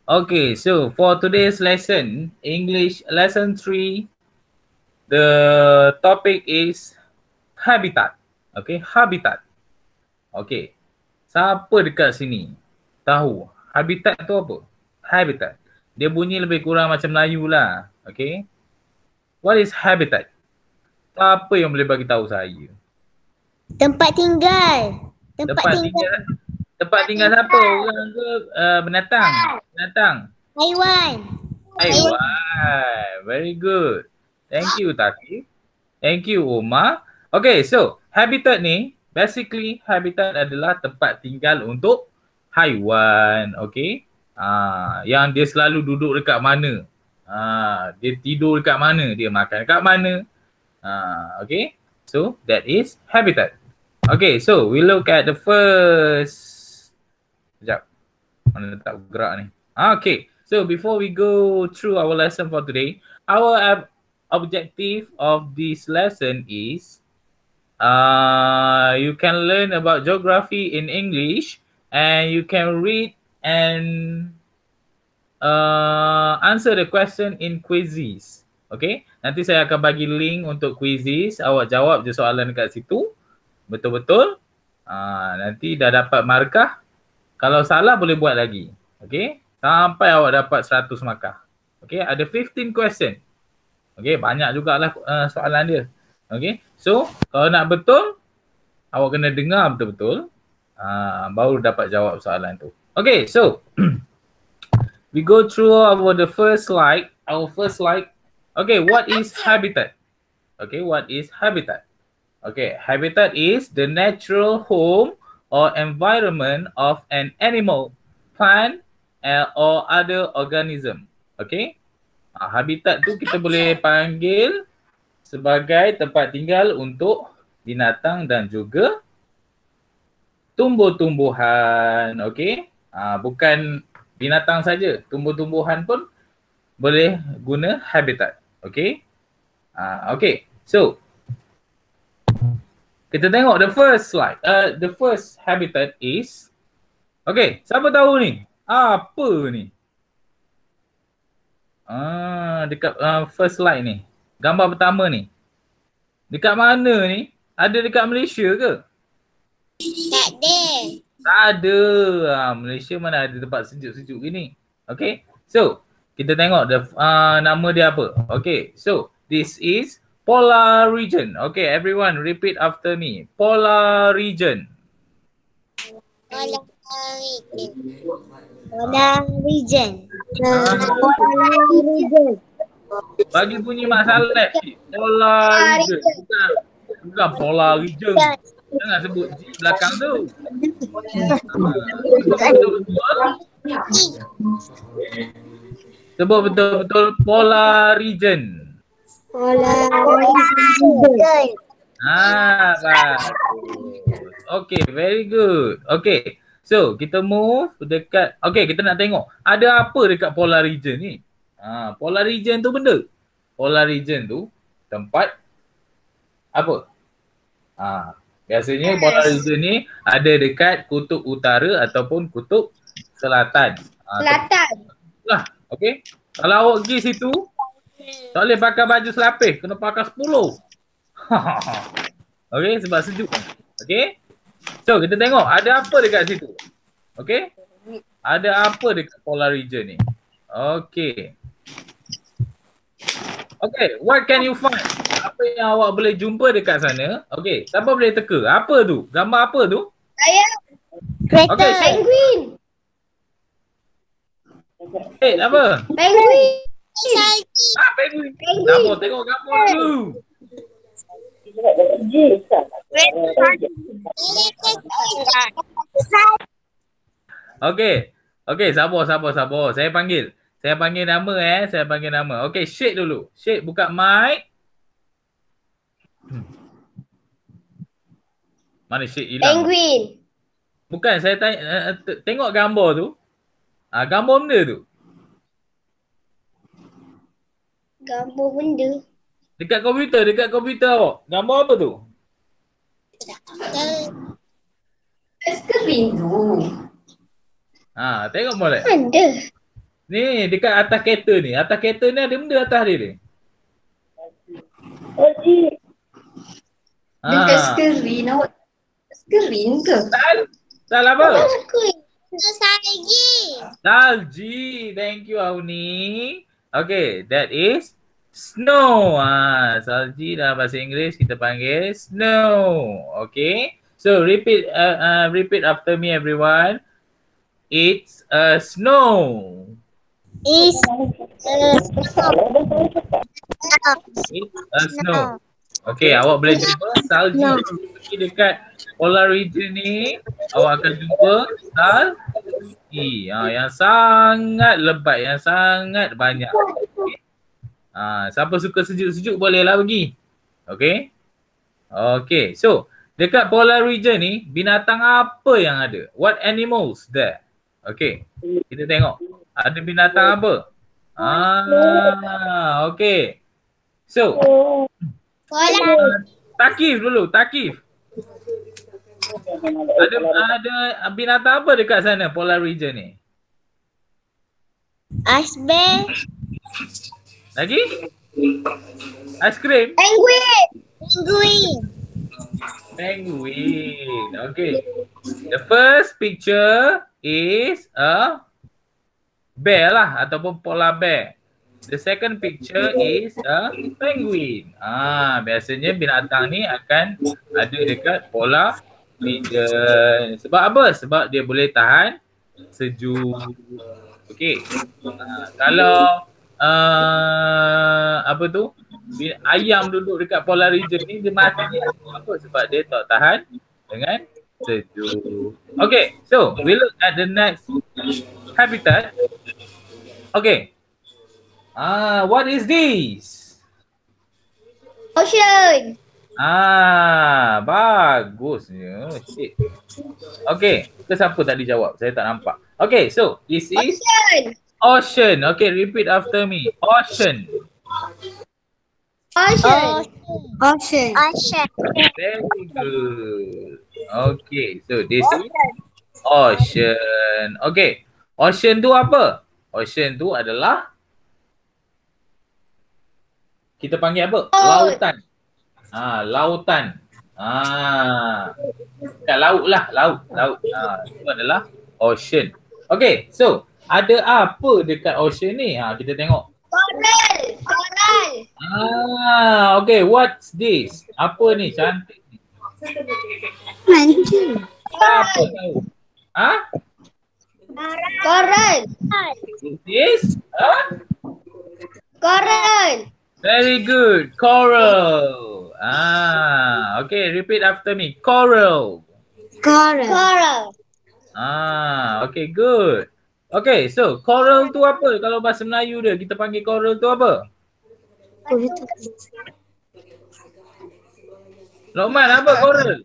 Okay, so for today's lesson, English lesson 3, the topic is habitat. Okay, habitat. Okay, siapa dekat sini tahu habitat tu apa? Habitat. Dia bunyi lebih kurang macam Melayu lah. Okay, what is habitat? Siapa yang boleh bagi tahu saya? Tempat tinggal. Tempat tinggal siapa? Orang ke binatang? Binatang. Haiwan. Haiwan. Very good. Thank you, Taki. Thank you, Umar. Okay, so habitat ni, basically habitat adalah tempat tinggal untuk haiwan. Okay. Yang dia selalu duduk dekat mana. Dia tidur dekat mana. Dia makan dekat mana. Okay. So that is habitat. Okay, so we look at the first. Sekejap. Mana tak bergerak ni. Okay, so before we go through our lesson for today, our objective of this lesson is you can learn about geography in English and you can read and answer the question in quizzes. Okay, nanti saya akan bagi link untuk quizzes. Awak jawab je soalan dekat situ. Betul-betul. Nanti dah dapat markah. Kalau salah boleh buat lagi. Okay. Sampai awak dapat 100 markah. Okay. Ada 15 question. Okay. Banyak jugalah soalan dia. Okay. So, kalau nak betul, awak kena dengar betul-betul. Baru dapat jawab soalan tu. Okay. So, we go through the first slide. Our first slide. Okay. What is habitat? Okay. What is habitat? Okay, habitat is the natural home or environment of an animal, plant or other organism. Okay, habitat tu kita boleh panggil sebagai tempat tinggal untuk binatang dan juga tumbuh-tumbuhan. Okay, bukan binatang saja, tumbuh-tumbuhan pun boleh guna habitat. Okay, okay, so kita tengok the first slide. The first habitat is, okay, siapa tahu ni? Apa ni? Dekat first slide ni. Gambar pertama ni. Dekat mana ni? Ada dekat Malaysia ke? Tak ada. Tak ada. Malaysia mana ada tempat sejuk-sejuk gini. Okay, so kita tengok nama dia apa. Okay, so this is polar region. Okay, everyone repeat after me. Polar region. Polar region. Polar region. Bagi bunyi Mak Saleh. Polar region. Bukan polar region. Jangan sebut G belakang tu. Sebut betul-betul polar region. Polar region. Bagus. Okay, very good. Okay, so kita move dekat. Okay, kita nak tengok ada apa dekat polar region ni. Polar region tu benda. Polar region tu tempat apa? Biasanya polar region ni ada dekat kutub utara ataupun kutub selatan. Selatan. Lah, okay. Kalau awak pergi situ, tak boleh pakai baju selapis, kena pakai 10. Okay, sebab sejuk. Okay. So, kita tengok ada apa dekat situ. Okay. Ada apa dekat polar region ni. Okay. Okay, what can you find? Apa yang awak boleh jumpa dekat sana? Okay, siapa boleh teka? Apa tu? Gambar apa tu? Saya. Kereta. Okay, penguin. Apa? Penguin. Penguin. Gambar, tengok gambar dulu. Okay. Okay, sabar. Saya panggil nama Saya panggil nama. Okay, Syed dulu. Syed buka mic. Mana Syed hilang? Penguin. Bukan, saya tanya, tengok gambar tu. Gambar benda tu. Gambar benda. Dekat komputer awak. Gambar apa tu? Skrin tu. Tengok boleh. Ada. Ni dekat atas kereta ni. Atas kereta ni ada benda atas dia ni. Dekat skrin awak. Skrin ke? Salah apa? Salji. Salji. Thank you Auni. Okay, that is snow. Salji dalam bahasa Inggeris kita panggil snow. Okay. So repeat after me everyone. It's a snow. Is It's a snow. Okay, awak boleh jumpa salji pergi dekat polar region ni, awak akan jumpa salji yang sangat lebat, yang sangat banyak. Okay. Siapa suka sejuk-sejuk bolehlah pergi. Okay. Okay, so dekat polar region ni binatang apa yang ada? What animals there? Okay, kita tengok. Ada binatang apa? Okay. So, Takif dulu, Takif. Ada binatang apa dekat sana polar region ni? Ice bear. Lagi? Aiskrim? Penguin. Penguin. Penguin. Okay. The first picture is a bear lah ataupun polar bear. The second picture is a penguin. Biasanya binatang ni akan ada dekat polar region. Sebab apa? Sebab dia boleh tahan sejuk. Okey. Kalau apa tu? Ayam duduk dekat polar region ni dia mati. Apa? Sebab dia tak tahan dengan sejuk. Okay, so we look at the next habitat. Okay. What is this? Ocean. Bagusnya. Okay, ke siapa tadi jawab? Saya tak nampak. Okay, so this is ocean. Okay, repeat after me. Ocean. Ocean. Ocean. Ocean. Very good. Okay, so this is ocean. Okay, ocean tu apa? Ocean tu adalah kita panggil apa? Lautan. Lautan. Dekat laut lah, laut. Itu adalah ocean. Okay, so ada apa dekat ocean ni? Kita tengok. Coral. Coral. Okay, what's this? Apa ni? Cantik ni. Mancing. Apa tahu? Coral. This is Coral. very good. Coral. Okay, repeat after me. Coral. Coral. Coral. Okay, good. Okay, so coral tu apa? Kalau bahasa Melayu dia, kita panggil coral tu apa? Lokman, apa coral?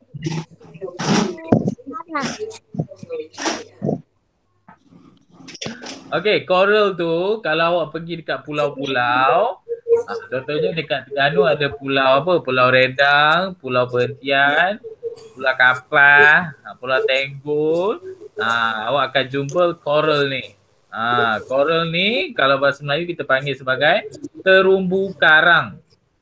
Okay, coral tu kalau awak pergi dekat pulau-pulau, contohnya dekat Terengganu ada pulau apa? Pulau Redang, Pulau Perhentian, Pulau Kapal, Pulau Tenggul. Awak akan jumpa coral ni. Coral ni kalau bahasa Melayu kita panggil sebagai terumbu karang.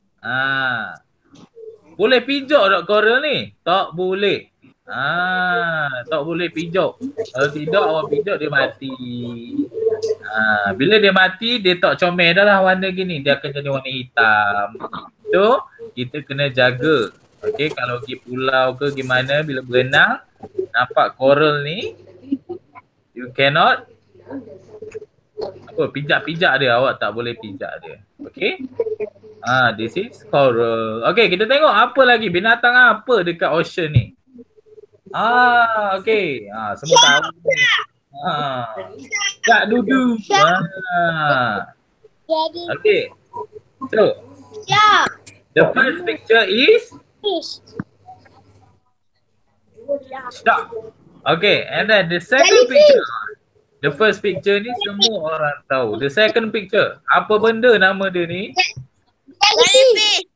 Boleh pijak tak coral ni? Tak boleh. Tak boleh pijak. Kalau tidak awak pijak dia mati. Bila dia mati dia tak comel dah lah warna gini. Dia akan jadi warna hitam. So kita kena jaga. Okay, kalau pergi pulau ke gimana bila berenang nampak coral ni, you cannot pijak-pijak dia. Awak tak boleh pijak dia. Okay. This is coral. Okay, kita tengok apa lagi. Binatang apa dekat ocean ni? Okay. Semua tahu. Kak Dudu. Okay. So, the first picture is shark. Okay, and then the second picture. The first picture ni semua orang tahu. The second picture, apa benda nama dia ni? Jellyfish.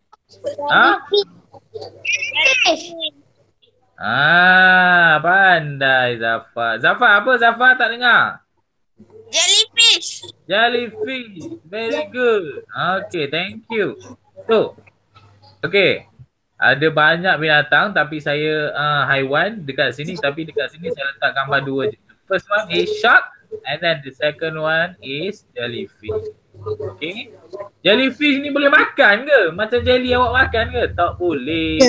Pandai Zafar. Zafar apa? Zafar tak dengar? Jellyfish. Jellyfish. Very good. Okay, thank you. So, okay. Ada banyak binatang tapi saya haiwan dekat sini, tapi dekat sini saya letak gambar dua je. First one is shark and then the second one is jellyfish. Okay. Jellyfish ni boleh makan ke? Macam jelly awak makan ke? Tak boleh.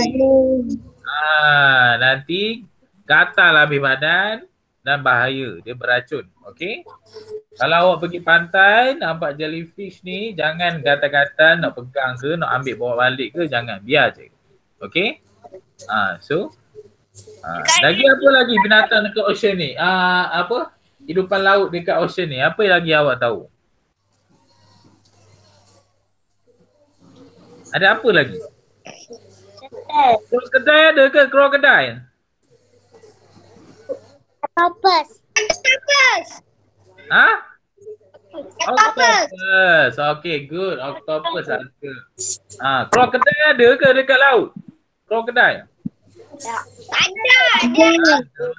Nanti gatal habis badan dan bahaya. Dia beracun. Okay. Kalau awak pergi pantai nampak jellyfish ni, jangan gatal-gatal nak pegang ke, nak ambil bawa balik ke, jangan. Biar je. Okay. Lagi apa lagi binatang dekat ocean ni? Apa? Hidupan laut dekat ocean ni. Apa lagi awak tahu? Ada apa lagi? Krokodil ada ke krokodil? Octopus. Octopus. Ha? Octopus. Okay, good. Octopus ada. Krokodil ada ke dekat laut? Krokodil? Ada.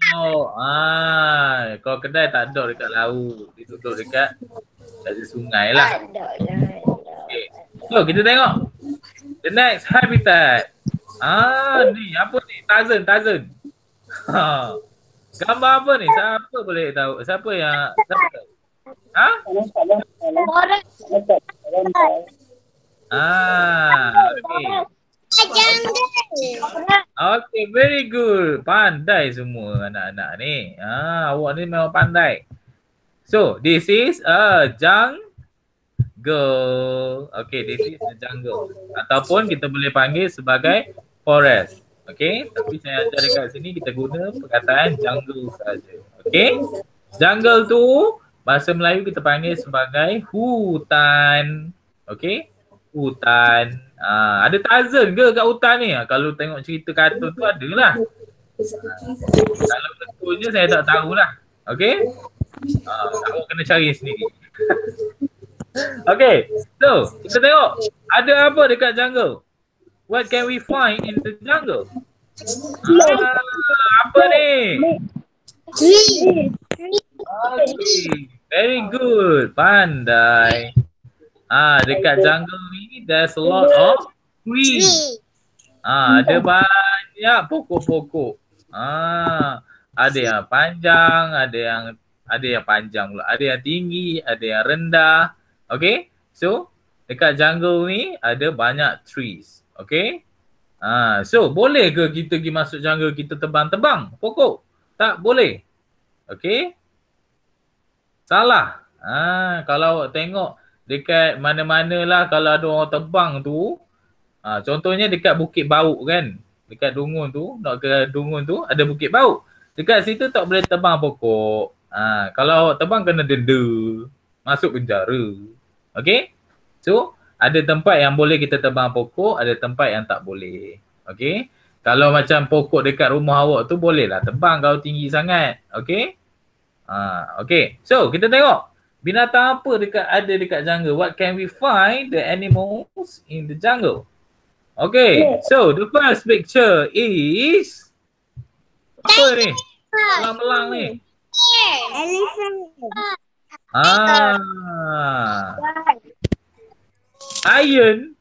Krokodil tak ada dekat laut. Dia duduk dekat sungai lah. Okay. So, kita tengok. The next habitat. Ni apa ni? Tarzan. Gambar apa ni? Siapa boleh tahu? Siapa tahu? Okay. Okay, very good. Pandai semua anak-anak ni. Awak ni memang pandai. So, this is a jungle. Okay, this is a jungle. Ataupun kita boleh panggil sebagai forest. Okay, tapi saya ajar dekat sini kita guna perkataan jungle saja. Okay, jungle tu bahasa Melayu kita panggil sebagai hutan. Okay, hutan. Ada Tarzan ke kat hutan ni? Kalau tengok cerita kartun tu adalah. Kalau betulnya saya tak tahulah. Okay, awak kena cari sendiri. Okay, so kita tengok ada apa dekat jungle. What can we find in the jungle? Apa ni? Tree. Okay, very good, pandai. Dekat jungle ni there's a lot of trees. Ada banyak pokok-pokok. Ada yang panjang, ada yang panjang pula. Ada yang tinggi, ada yang rendah. Okay, so dekat jungle ni ada banyak trees. Okay, so boleh ke kita pergi masuk jungle kita tebang-tebang pokok? Tak boleh. Okay, salah. Kalau awak tengok dekat mana-mana lah kalau ada orang tebang tu, contohnya dekat Bukit Bauk kan, dekat Dungun tu, nak ke Dungun tu ada Bukit Bauk. Dekat situ tak boleh tebang pokok. Kalau awak tebang kena denda, masuk penjara. Okay, so ada tempat yang boleh kita tebang pokok, ada tempat yang tak boleh. Okay, kalau macam pokok dekat rumah awak tu bolehlah tebang kalau tinggi sangat. Okay, okay, so kita tengok binatang apa ada dekat jungle. What can we find the animals in the jungle? Okay, so the first picture is apa ni? Melang-melang ni. Lion.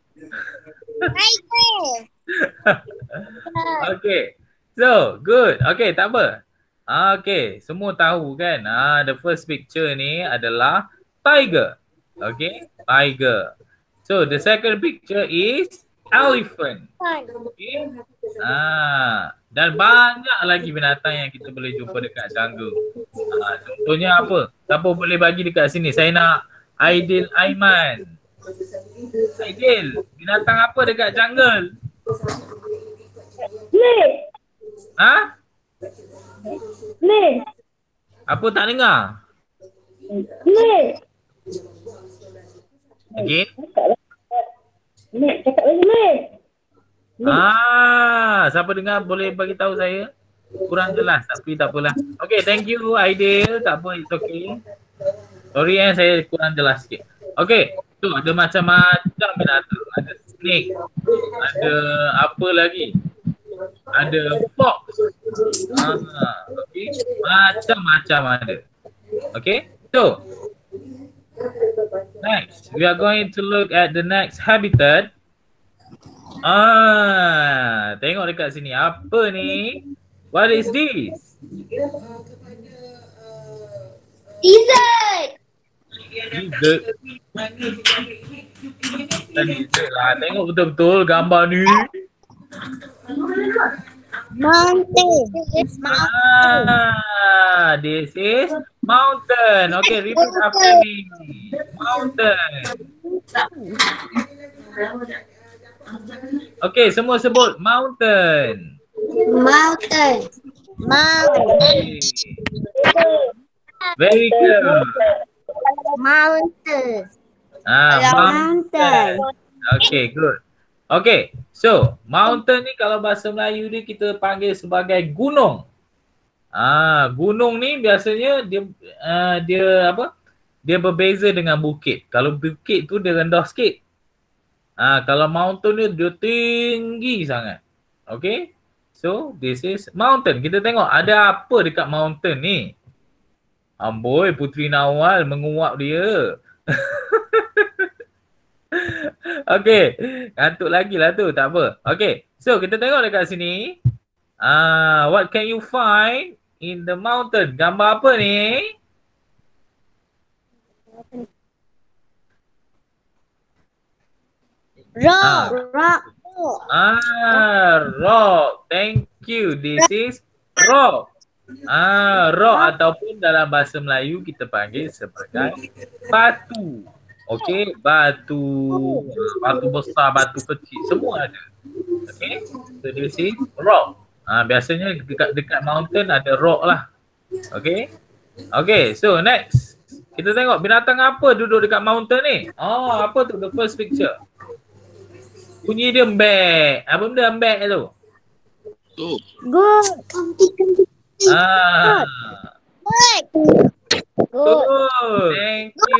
Okay, so good. Okay, tak apa. Okay, semua tahu kan. The first picture ni adalah tiger. Okay, tiger. So the second picture is elephant. Okay. Dan banyak lagi binatang yang kita boleh jumpa dekat jungle. Contohnya apa? Siapa boleh bagi dekat sini? Saya nak Aidil Aiman. Aidil, binatang apa dekat jungle? Snake. Snake. Apa tak dengar? Snake. Again? Snake. Cakap lagi snake. Siapa dengar boleh bagi tahu saya? Kurang jelas tapi tak apalah. Okay, thank you Aidil. Tak apa, it's okay. Sorry saya kurang jelas sikit. Okay, tu ada macam-macam binatang. Ada snake. Ada apa lagi? Ada fox. Okay, macam-macam ada. Okay, So, next, we are going to look at the next habitat. Tengok dekat sini. Apa ni? What is this? Dessert. Dessert. Dessert lah. Tengok betul-betul gambar ni. Mountain. This is mountain. Okay, repeat after me. Mountain. Okay, semua sebut mountain. Mountain. Okay. Very good. Mountain. Mountain. Okay, good. Okay, so mountain ni kalau bahasa Melayu ni kita panggil sebagai gunung. Gunung ni biasanya dia apa? Dia berbeza dengan bukit. Kalau bukit tu dia rendah sikit. Kalau mountain ni dia tinggi sangat. Okay, so this is mountain. Kita tengok ada apa dekat mountain ni. Amboi, Putri Nawal menguap dia. Okay, ngantuk lagi lah tu, tak apa. Okay, so kita tengok dekat sini. What can you find in the mountain? Gambar apa ni? Rock. Rock. Rock. Thank you. This is rock. Rock ataupun dalam bahasa Melayu kita panggil sebagai batu. Okey, batu besar, batu kecil, semua ada. Okey, so this is rock. Biasanya dekat mountain ada rock lah. Okey. Okay, so next. Kita tengok binatang apa duduk dekat mountain ni. Apa tu the first picture? Bunyi dia embek. Apa benda embek tu? Good. Good. Thank you.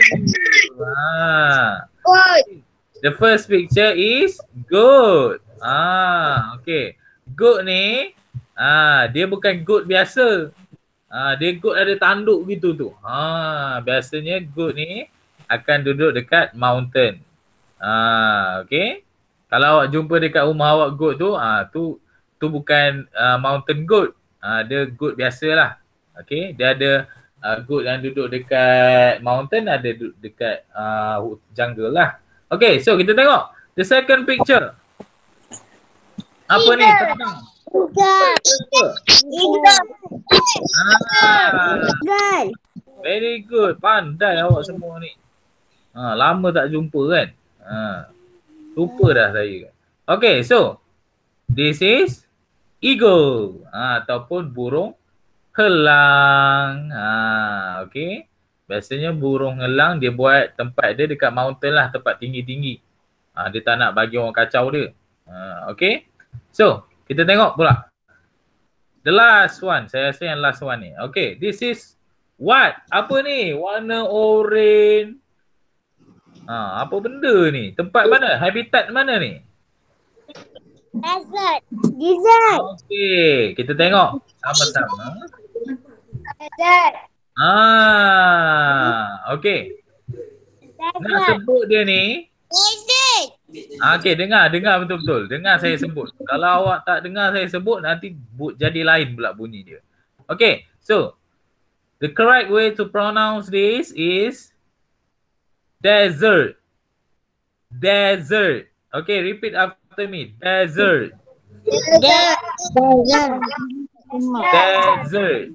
The first picture is goat. Okay. Goat ni, dia bukan goat biasa. Dia goat ada tanduk gitu tu. Biasanya goat ni akan duduk dekat mountain. Okay. Kalau awak jumpa dekat rumah awak goat tu, tu bukan mountain goat. Dia goat biasalah. Okay. Dia ada goat yang duduk dekat mountain, ada duduk dekat jungle lah. Okay, so kita tengok the second picture. Apa ni? Very good. Pandai awak semua ni. Lama tak jumpa kan? Lupa dah saya. Okay, so this is eagle ataupun burung helang. Okay. Biasanya burung helang dia buat tempat dia dekat mountain lah, tempat tinggi-tinggi. Dia tak nak bagi orang kacau dia. Okay. So, kita tengok pula. The last one. Saya rasa yang last one ni. Okay. This is what? Apa ni? Warna oren. Apa benda ni? Tempat mana? Habitat mana ni? Desert. Desert. Okay. Kita tengok sama-sama. Desert. Okay. Nak sebut dia ni. Okay, dengar betul-betul. Dengar saya sebut. Kalau awak tak dengar saya sebut, nanti jadi lain pula bunyi dia. Okay, so the correct way to pronounce this is desert. Desert. Okay, repeat after me. Desert. Desert.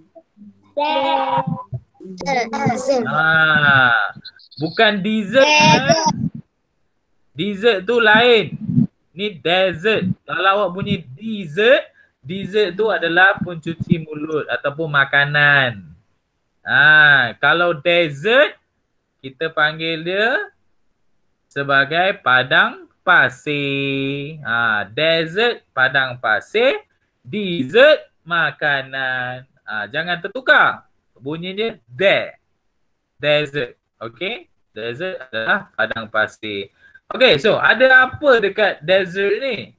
Bukan dessert. Dessert tu lain. Ni desert. Kalau awak bunyi dessert, dessert tu adalah pencuci mulut ataupun makanan. Kalau dessert, kita panggil dia sebagai padang pasir. Desert, padang pasir. Dessert, makanan. Jangan tertukar. Bunyi dia desert. Okay. Desert adalah padang pasir. Okay, so ada apa dekat desert ni?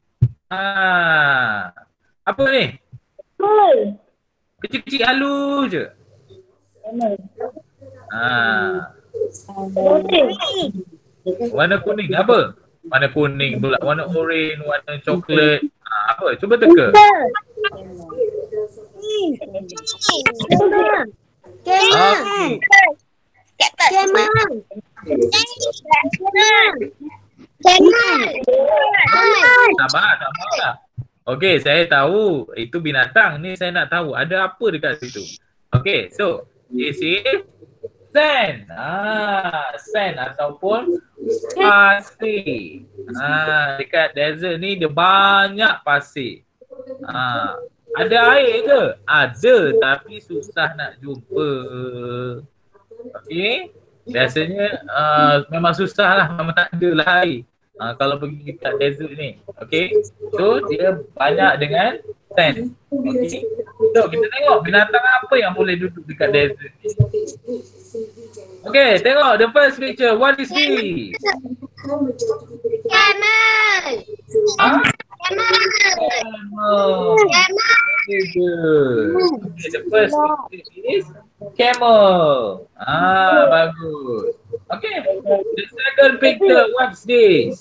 Apa ni? Camel. Kecil-kecil halus je. Warna kuning apa? Warna kuning pula, warna orange, warna coklat. Apa? Cuba teka. Okay. Sabar. Okey, saya tahu itu binatang. Ni saya nak tahu ada apa dekat situ. Okey, so this is sand. Sand ataupun pasir. Dekat desert ni dia banyak pasir. Ada air ke? Ada, tapi susah nak jumpa. Okey. Biasanya memang susah lah, memang tak ada lah air. Kalau pergi kat desert ni. Okay. So dia banyak dengan sand. Okay. So kita tengok binatang apa yang boleh duduk dekat desert ni. Okay, tengok the first picture. What is this? Camel. Camel. Okay, good. Okay, the first picture is camel. Bagus. Okay. The second picture, what's this?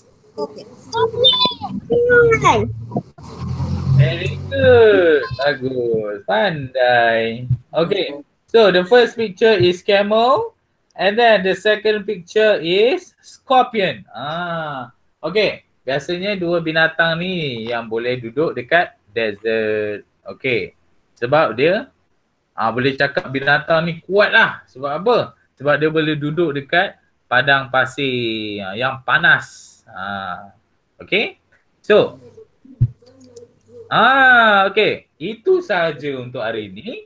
Very good. Bagus. Pandai. Okay. So the first picture is camel. And then the second picture is scorpion. Okay. Biasanya dua binatang ni yang boleh duduk dekat desert. Okay. Sebab dia boleh cakap binatang ni kuat lah. Sebab apa? Sebab dia boleh duduk dekat padang pasir yang panas. Okay. So. Okay. Itu sahaja untuk hari ini.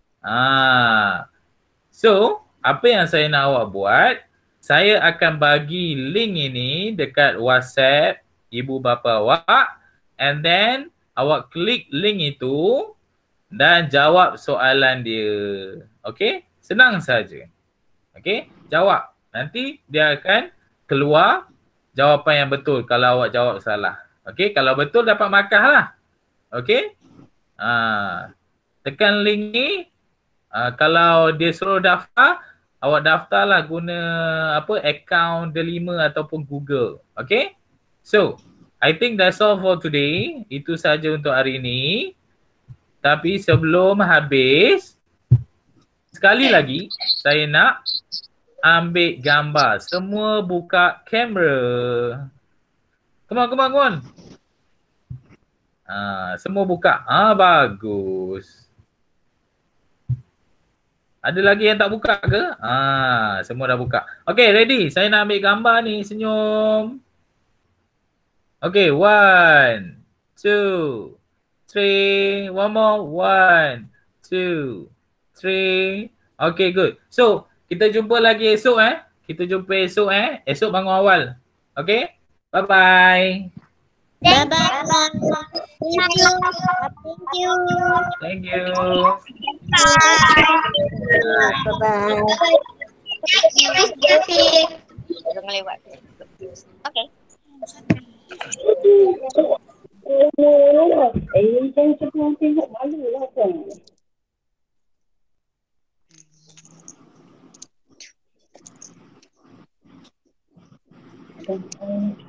So, apa yang saya nak awak buat, saya akan bagi link ini dekat WhatsApp ibu bapa awak, and then awak klik link itu dan jawab soalan dia. Okay? Senang saja. Okay? Jawab. Nanti dia akan keluar jawapan yang betul kalau awak jawab salah. Okay? Kalau betul dapat markah lah. Okay? Tekan link ni. Kalau dia suruh daftar, awak daftarlah guna akaun Delima ataupun Google. Okay? So, I think that's all for today. Itu saja untuk hari ini. Tapi sebelum habis, sekali lagi saya nak ambil gambar. Semua buka kamera. Come on. Semua buka. Bagus. Ada lagi yang tak buka ke? Semua dah buka. Okay, ready. Saya nak ambil gambar ni. Senyum. Okay, 1, 2, 3. One more. 1, 2, 3. Okay, good. So, kita jumpa lagi esok Kita jumpa esok Esok bangun awal. Okay? Bye-bye. Bye-bye. Thank you. Bye-bye. Jangan lewat. Okay. Jangan sebelum tengok malu lah kan.